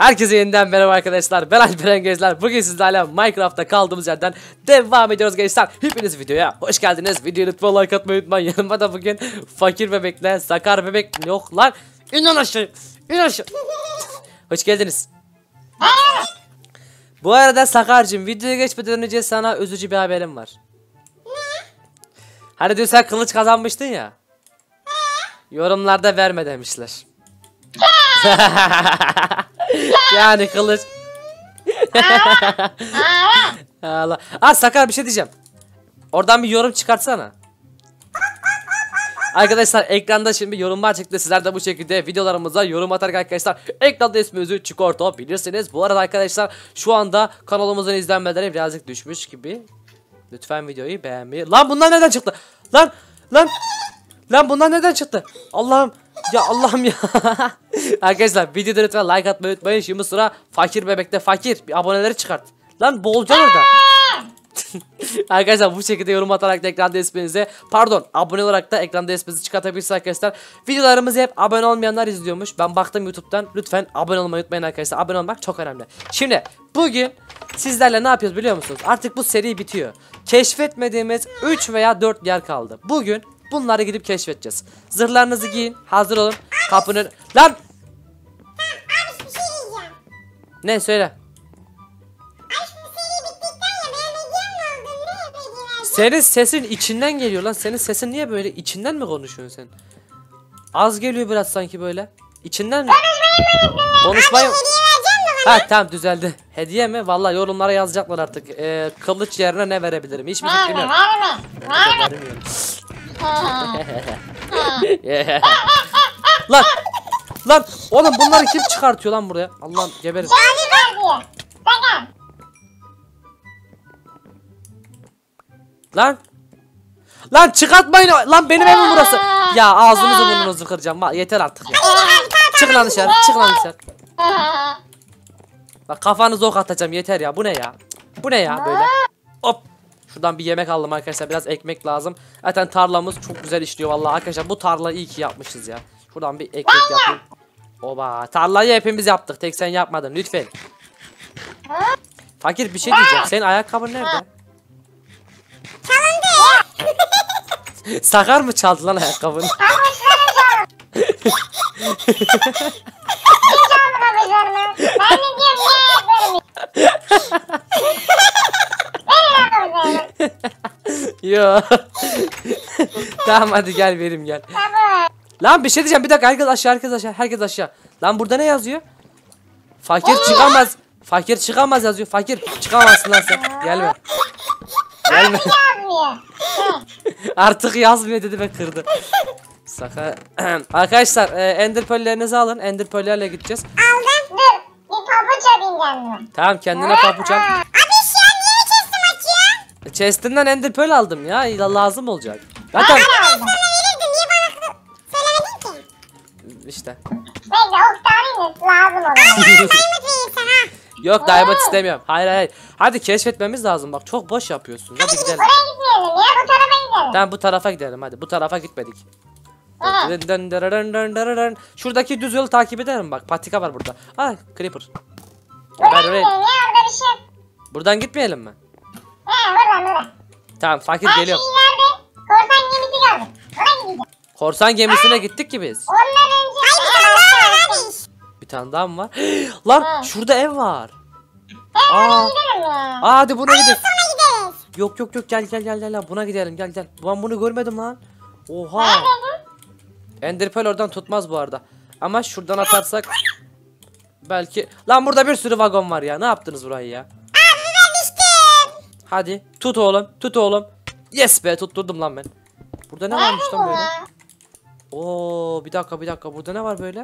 Herkese yeniden merhaba arkadaşlar. Ben Alperen Gezler. Bugün sizlerle Minecraft'ta kaldığımız yerden devam ediyoruz gençler. Hepiniz videoya hoş geldiniz. Videoyu lütfen like atmayı unutmayın. Yanımda da bugün fakir bebekle sakar bebek yok lan. İn aşağı. İn aşağı. Hoş geldiniz. Bu arada Sakar'cığım videoya geçmeden önce sana üzücü bir haberim var. Hani diyor sen kılıç kazanmıştın ya. Yorumlarda verme demişler. Yani kılıç. Allah. Aa Sakar bir şey diyeceğim. Oradan bir yorum çıkartsana. Arkadaşlar ekranda şimdi yorumlar çıktı. Sizler de bu şekilde videolarımıza yorum atarak arkadaşlar ekranda ismimizi çıkartabilirsiniz. Bu arada arkadaşlar şu anda kanalımızın izlenmeleri birazcık düşmüş gibi. Lütfen videoyu beğenmeyi. Lan bunlar neden çıktı? Lan bunlar neden çıktı? Allah'ım. Ya Allah'ım ya. Arkadaşlar videoda lütfen like atmayı unutmayın. Şimdi sıra fakir bebekte fakir. Bir aboneleri çıkart. Lan boğulacaksın orada. Arkadaşlar bu şekilde yorum atarak da ekranda isminizi abone olarak da ekranda isminizi çıkartabilirsiniz arkadaşlar. Videolarımızı hep abone olmayanlar izliyormuş. Ben baktım YouTube'dan. Lütfen abone olmayı unutmayın arkadaşlar. Abone olmak çok önemli. Şimdi bugün sizlerle ne yapıyoruz biliyor musunuz? Artık bu seri bitiyor. Keşfetmediğimiz 3 veya 4 yer kaldı. Bugün bunları gidip keşfedeceğiz. Zırhlarınızı giyin. Hazır olun. Kapının... Lan! Abi bir şey diyeceğim. Ne söyle? Senin sesin içinden geliyor lan. Senin sesin niye böyle? İçinden mi konuşuyorsun sen? Az geliyor biraz sanki böyle. İçinden mi? Konuşmayı... Ha tamam düzeldi. Hediye mi? Vallahi yorumlara yazacaklar artık. Kılıç yerine ne verebilirim? Hiçbir fikrim yok. Vermiyorum. Lan oğlum bunları kim çıkartıyor lan buraya? Allah'ım geberin. Lan çıkartmayın lan, benim evim burası. Ya ağzınızı burnunuzu kıracağım. Yeter artık ya. Çık lan dışarı, çık lan dışarı. Bak kafanızı ok atacağım, yeter ya. Bu ne ya? Bu ne ya böyle? Hop. Şuradan bir yemek aldım arkadaşlar. Biraz ekmek lazım. Zaten tarlamız çok güzel işliyor vallahi arkadaşlar. Bu tarlayı iyi ki yapmışız ya. Şuradan bir ekmek yapayım. Oba, tarlayı hepimiz yaptık. Tek sen yapmadın lütfen. Fakir bir şey diyeceğim. Senin ayakkabın nerede? Çalındı. Sakar mı çaldı lan ayakkabını? Yo. Tamam hadi gel verim gel. Lan bir şey diyeceğim, bir dakika, herkes aşağı. Lan burada ne yazıyor? Fakir çıkamaz. Fakir çıkamaz yazıyor. Fakir çıkamazsın lan sen. Gelme. Gelme. Artık yazmıyor dedi ve kırdı. Sakar. Arkadaşlar ender pearl'lerinizi alın. Ender pearl'lerle gideceğiz. Aldım. Dur. Bir pabuç yapayım kendime. Tamam kendine pabuç al. Abi şu an niye chest'im açıyor? Chest'inden ender pearl aldım ya. Lazım olacak. Zaten Ben sana verirdim. Niye bana söylemedin ki? işte. Neyse ok tarihiniz lazım olur. Diamond vereyim sana. Yok diamond istemiyorum. Hayır. Hadi keşfetmemiz lazım. Bak çok boş yapıyorsun. Hadi gidelim. Oraya gitmeyelim ya, bu tarafa gidelim. Tamam bu tarafa gidelim hadi. Bu tarafa gitmedik. Şuradaki düz yolu takip edelim bak. Patika var burada. Ah creeper. Buraya gidelim ya, orada bir şey yok. Buradan gitmeyelim mi? Buradan. Tamam fakir Her geliyor. şey ileride. Korsan gemisi gördüm. Oraya gideceğim. Korsan gemisine gittik ki biz. Ondan önce... Hayır bir tane daha var abi. Bir tane daha mı var? Lan şurada ev var. Oraya gidelim ya. Hadi buna gidelim. Sonra gideriz. Yok gel buna gidelim gel. Ben bunu görmedim lan. Oha. Neredeydin? Ender pearl oradan tutmaz bu arada. Ama şuradan atarsak belki. Lan burada bir sürü vagon var ya. Ne yaptınız burayı ya? Abi ben düştüm. Hadi tut oğlum. Yes be, tutturdum lan ben. Burada ne varmış lan böyle? Oo bir dakika burada ne var böyle?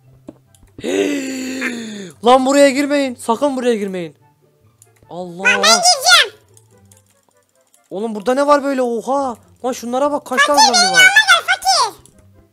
Lan buraya girmeyin. Sakın buraya girmeyin. Allah. Ben gireceğim. Oğlum burada ne var böyle? Oha. Lan şunlara bak, kaç tane zombi var. Fakir.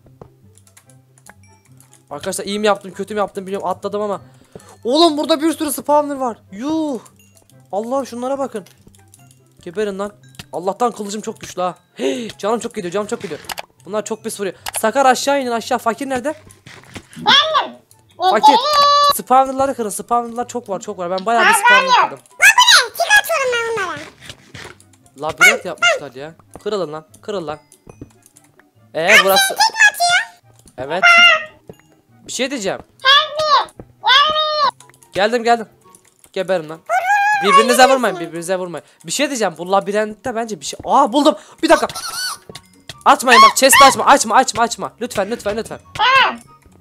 Arkadaşlar iyi mi yaptım kötü mü yaptım bilmiyorum, atladım ama. Oğlum burada bir sürü spawner var. Yuh. Allah'ım şunlara bakın. Geberin lan. Allah'tan kılıcım çok güçlü ha. Canım çok gidiyor. Bunlar çok pis vuruyor. Sakar aşağı inin aşağı. Fakir nerede? Geldim. Fakir. Spawner'ları kırın. Spawner'lar çok var çok var. Ben bayağı bir spawner kırdım. Lan bu ne? Çıkartıyorum ben onlara. Labirent yapmışlar ya. Kırılın lan. Kırıl lan. Burası. Tek mi atıyor? Evet. Bir şey diyeceğim. Help me. Yardım. Geldim. Geberin lan. Birbirinize vurmayın. Bir şey diyeceğim. Bu labirentte bence bir şey. Aa buldum. Bir dakika. Açmayın bak. Chest'i açma. Lütfen. Tamam.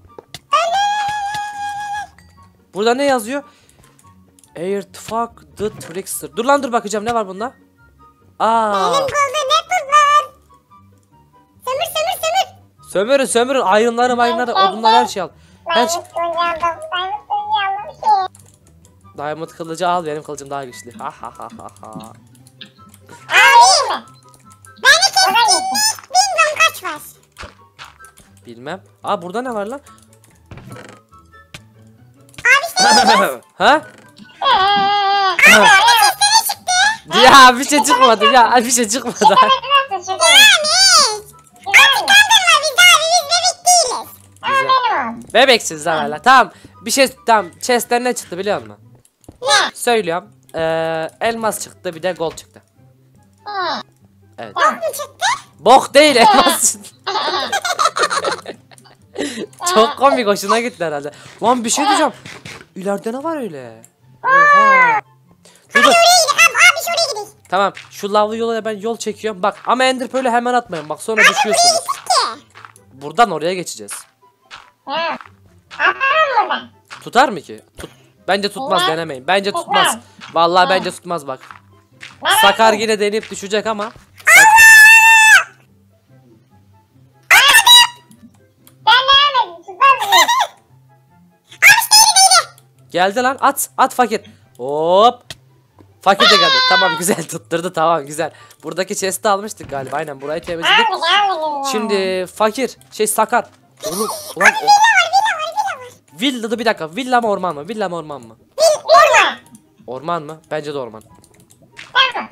Burada ne yazıyor? Airfuck the Trickster. Dur lan bakacağım ne var bunda? Benim golden apple var. Sömür. Sömürün. Ayrınları, odunlar her şey al. Her şey. Diamond kılıcı al. Benim kılıcım daha güçlü. Ha. Alayım mı? Beni kestin. Bilmiyorum kaç var. Bilmem. Aa burada ne var lan? Abi Ha? Ya bir şey çıkmadı. Nasıl çıkıyor? Artık kandırma bizi abi biz bebek değiliz. Ama benim o. Bebeksiz lan hala. Tamam. Bir şey tamam. Chest'ten ne çıktı biliyor musun? Ne? Söylüyorum. Elmas çıktı bir de gold çıktı. Evet. Bok mu çıktı? Bok değil elmas çıktı. Çok komik hoşuna gitti herhalde. Lan bir şey diyeceğim. İleride ne var öyle? Oha. Dur. Oraya gidelim abi şuraya gidelim. Tamam şu lavlı yola ben yol çekiyorum. Bak ama Ender Pearl'ü hemen atmayın. Bak sonra düşüyorsunuz. Ki. Buradan oraya geçeceğiz. Ha. Atarım buradan. Tutar mı ki? Bence tutmaz Tutmaz. denemeyin. Bence tutmaz. Vallahi bence tutmaz bak. Sakar yine deneyip düşecek ama. Ben devam edeyim. Tutar mıyım? Geldi lan at fakir. Hop. Fakir de geldi. Tamam güzel tutturdu tamam güzel. Buradaki chest'i almıştık galiba. Aynen burayı temizledik. Şimdi fakir Sakar. Oğlum, ulan, villa bir dakika. Villa mı orman mı? Villa mı orman mı? Vurma. Orman mı? Bence de orman. Tamam.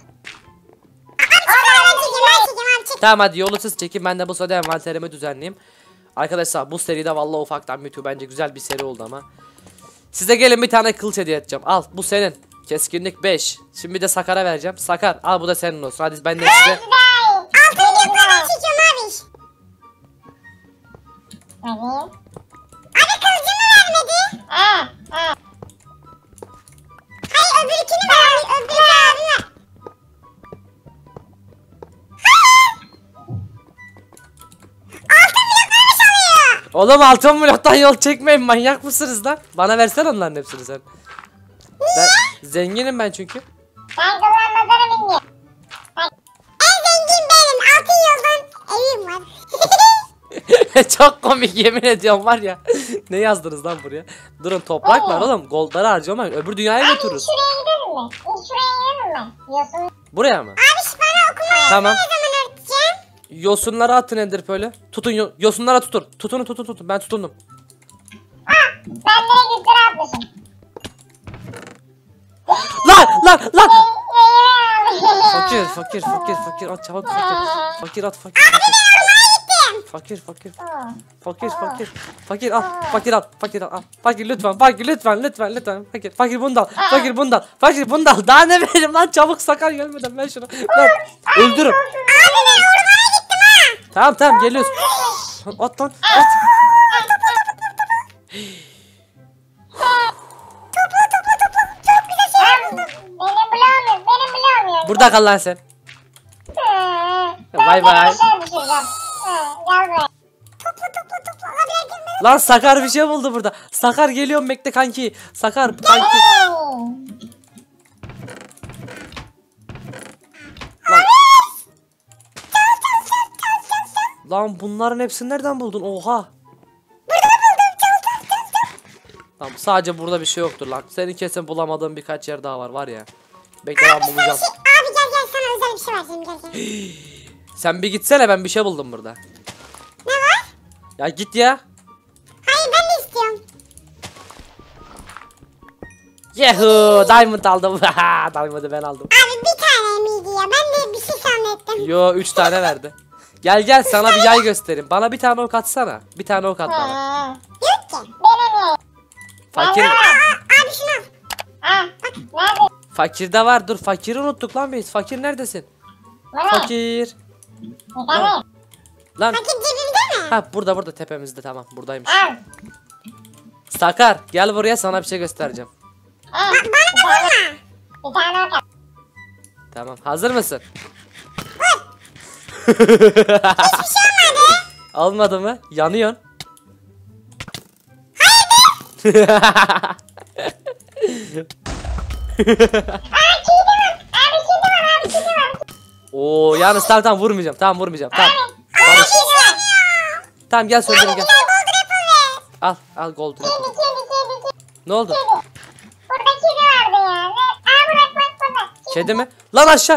Ben çekeyim. Tamam hadi yolu siz çekin. Ben de bu sırada envanterimi düzenleyeyim. Arkadaşlar bu seride vallahi ufaktan bitiyor. Bence güzel bir seri oldu ama. Size gelin bir tane kılıç hediye edeceğim. Al bu senin. Keskinlik 5. Şimdi de Sakar'a vereceğim. Sakar al bu da senin olsun. Hadi ben de size. Altın yukarı çekiyorum abi. Hadi. Abi kılıcımı vermedi. Hayır öbürkünü ver. Öbürkünü abi ver. Oğlum altın bloktan yol çekmeyin. Manyak mısınız lan? Bana versen onların hepsini sen. Ben zenginim ben çünkü. Ben kullanmadan bilmiyorum. En zengin benim. Altın yoldan evim var. Çok komik yemin ediyorum var ya. Ne yazdınız lan buraya? Durun toprak var oğlum. Goldları harcamayın. Öbür dünyaya Abi götürürüz. şuraya gidelim mi? Şuraya gidelim mi? Diyorsun. Buraya mı? Abi bana okumayı Tamam. ne zaman öğreteceğim? Yosunları atın Ender böyle. Tutun yosunlara tutun. Tutun. Ben tutundum. Ben nereye güzel atmışım. Lan. Fakir at çabuk fakir at fakir. Fakir al. Fakir lütfen. Fakir bundan. Daha ne vereyim lan çabuk Sakar gelmeden ben şunu. Lan öldürün. Abi ben ormana gittim ha. Tamam geliyoruz. At lan. Benim bloğum yok. Burada kal lan sen. Ben Bay seni bay. aşağı düşüreceğim. Gel buraya. Topla. Abi erken Lan Sakar bir şey buldu burada. Sakar geliyorum bekle kanki. Sakar kanki. Lan bunların hepsini nereden buldun? Oha. Tamam sadece burada bir şey yoktur lan. Senin kesin bulamadığın birkaç yer daha var ya. Bekle ben bulacağım. Abi gel sana özel bir şey vereceğim gel. Sen bir gitsene ben bir şey buldum burada. Ne var? Ya git ya. Hayır ben de istiyorum. Yahoo diamond aldım. Diamond'ı ben aldım. Abi bir tane miydi ya? Ben de bir şey zannettim. Yo 3 tane verdi. Gel sana bir yay göstereyim. Bana bir tane ok atsana. Bir tane ok at bana. Yok ki. Beni ne? Fakir. Abi şunu. Aa bak nerede? Fakirde var. Dur fakiri unuttuk lan biz. Fakir neredesin? Nerede? Fakir. Nerede? Lan. Fakir cebimde mi? Ha burada tepemizde, tamam buradaymış. Al. Sakar gel buraya, sana bir şey göstereceğim. Bana dokunma. Bir tane o kadar. Tamam hazır mısın? Almadı mı? Yanıyorsun. Oo yalnız tamam vurmayacağım. Tamam vurmayacağım. Tamam. Barış. Tamam gel söndürün gel. Al gold apple. Ne oldu? Burada kedi vardı ya. Bırak burada. Kedi mi? Lan aşağı.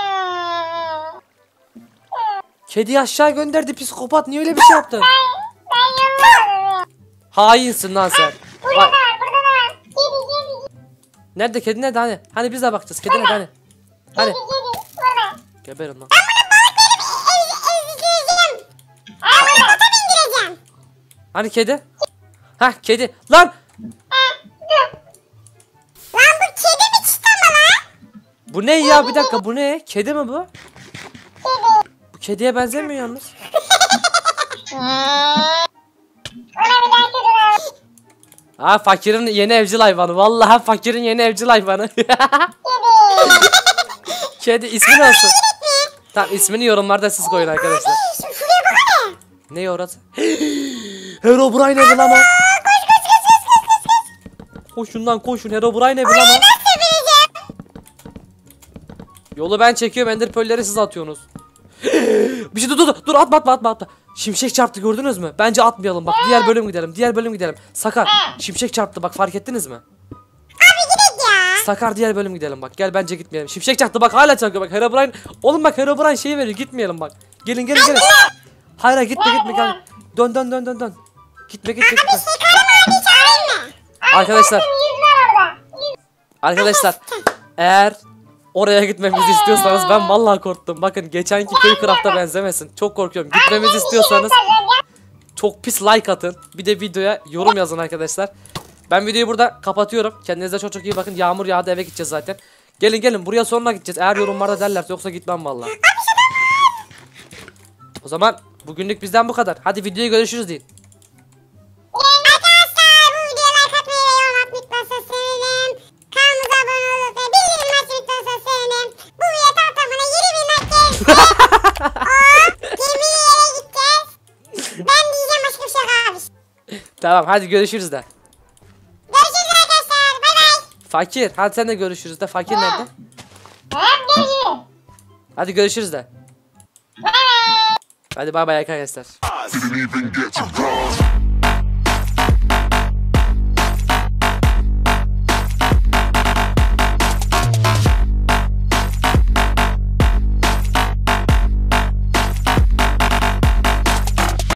Kediyi aşağı gönderdi psikopat. Niye öyle bir şey yaptın? Ben yanılmadım. Hainsin lan sen. Burada Vay. da var. Kedi. Nerede kedi nerede hani? Hani biz de bakacağız. Kedi nerede hani? Hani? Burada. Geberin lan. Ezdireceğim. Ota bindireceğim. Hani kedi? Hah kedi. Lan! Lan bu kedi mi çıkama lan? Bu ne ya? Bir dakika bu ne? Kedi mi bu? Kedi. Bu kediye benzemiyor yalnız. Ona bir daha kedi var. Ha fakirin yeni evcil hayvanı. Vallahi fakirin yeni evcil hayvanı. Kedi. Kedi ismi ne olsun? Tamam ismini yorumlarda siz koyun arkadaşlar. Şu şuraya bak hele. Ne orası? Herobrine evi lan o. Koşun lan koşun, Herobrine evi lan o. Nasıl bineceğim? Yolu ben çekiyorum, ender pearl'leri siz atıyorsunuz. Bir şey dur atma. Şimşek çarptı, gördünüz mü? Bence atmayalım bak, diğer bölüm gidelim. Sakar şimşek çarptı bak, fark ettiniz mi? Abi gidelim ya. Sakar diğer bölüm gidelim bak, gel bence gitmeyelim. Şimşek çarptı bak, hala çarpıyor bak, Herobrine. Oğlum bak Herobrine şeyi veriyor, gitmeyelim bak. Gelin. Hayır gitme gel. Dön. Gitme. Şekerim abi çağırayım mı? Arkadaşlar Yüz var orada. Arkadaşlar eğer oraya gitmemizi istiyorsanız, ben vallahi korktum. Bakın geçenki Köycraft'a benzemesin. Çok korkuyorum. Gitmemizi istiyorsanız çok pis like atın. Bir de videoya yorum yazın arkadaşlar. Ben videoyu burada kapatıyorum. Kendinize çok iyi bakın. Yağmur yağdı, eve gideceğiz zaten. Gelin buraya sonra gideceğiz. Eğer yorumlarda derlerse, yoksa gitmem vallahi. O zaman bugünlük bizden bu kadar. Hadi videoya görüşürüz deyin. Arkadaşlar bu videoya like atmayı ve yorum atmayı unutmazsanız sevinirim. Kanalımıza abone olup ve bildirim açmayı unutmazsanız sevinirim. Bu video tamamına 20.000 like gelirse gemiye yere gideceğiz. Ben diyeceğim başka bir şey yok abi. Tamam hadi görüşürüz de. Görüşürüz arkadaşlar. Bay bay. Fakir hadi sen de görüşürüz de. Fakir nerede? Görüşürüz. Hadi görüşürüz de. Bay bay. Hadi bay bay arkadaşlar. Didn't even get to cross.